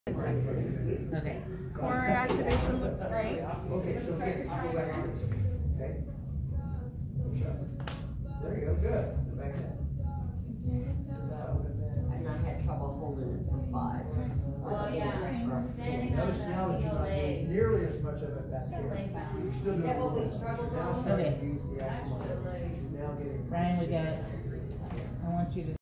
Okay. Core activation looks great. Okay, so get it. Okay. There you go, good. Go back down. And I had trouble holding it for 5. Oh, yeah. Notice now that you're not doing nearly as much of it back here. You're still doing a little bit. You're now starting to use the actual. You're now getting. Ryan, I want you to